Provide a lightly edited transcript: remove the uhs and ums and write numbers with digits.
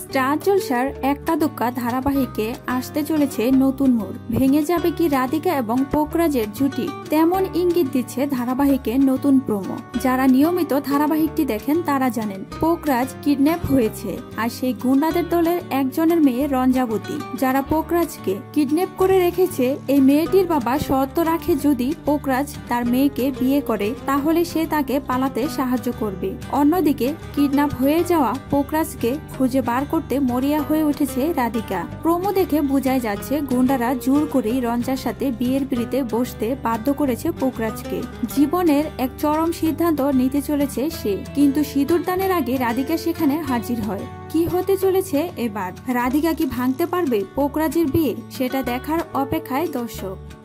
Star জলসার একটা দুক্কা ধারাবাহিকে আসতে চলেছে নতুন মোড়। ভেঙে যাবে কি রাধিকা এবং পোকরাজের জুটি, তেমন ইঙ্গিত দিচ্ছে ধারাবাহিকে নতুন প্রোমো। যারা নিয়মিত ধারাবাহিকটি দেখেন তারা জানেন পোকরাজ কিডন্যাপ হয়েছে, আর সেই গুন্ডাদের দলের একজনের মেয়ে রঞ্জাবতী, যারা পোকরাজকে কিডন্যাপ করে রেখেছে। এই মেয়েটির বাবা শর্ত রাখে যদি পোকরাজ তার মেয়েকে বিয়ে করে তাহলে সে তাকে পালাতে সাহায্য করবে। অন্যদিকে কিডন্যাপ হয়ে যাওয়া পোকরাজকে খুঁজে বার করতে মরিয়া হয়ে উঠেছে রাধিকা। প্রোমো দেখে বোঝাই যাচ্ছে গুন্ডারা জোর করেই রঞ্জার সাথে বিয়ের পিড়িতে বসতে বাধ্য করেছে পোকরাজকে। জীবনের এক চরম সিদ্ধান্ত নিতে চলেছে সে, কিন্তু সিঁদুরদানের আগে রাধিকা সেখানে হাজির হয়। কি হতে চলেছে এবার? রাধিকা কি ভাঙতে পারবে পোকরাজের বিয়ে? সেটা দেখার অপেক্ষায় দর্শক।